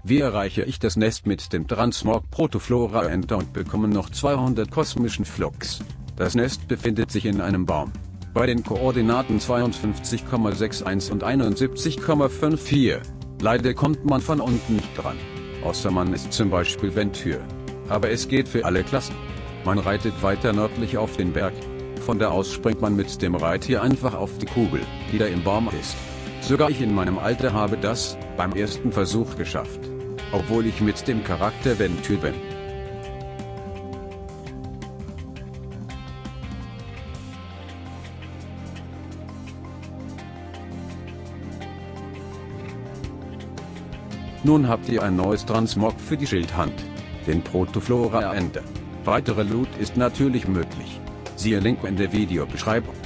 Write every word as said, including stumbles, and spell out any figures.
Wie erreiche ich das Nest mit dem Transmog Protoflora Enter und bekomme noch zweihundert kosmischen Flux? Das Nest befindet sich in einem Baum. Bei den Koordinaten zweiundfünfzig Komma einundsechzig und einundsiebzig Komma vierundfünfzig. Leider kommt man von unten nicht dran. Außer man ist zum Beispiel Ventur. Aber es geht für alle Klassen. Man reitet weiter nördlich auf den Berg. Von da aus springt man mit dem Reittier einfach auf die Kugel, die da im Baum ist. Sogar ich in meinem Alter habe das, beim ersten Versuch geschafft. Obwohl ich mit dem Charakter Ventur bin. Nun habt ihr ein neues Transmog für die Schildhand, den Protoflora Enter. Weitere Loot ist natürlich möglich. Siehe Link in der Videobeschreibung.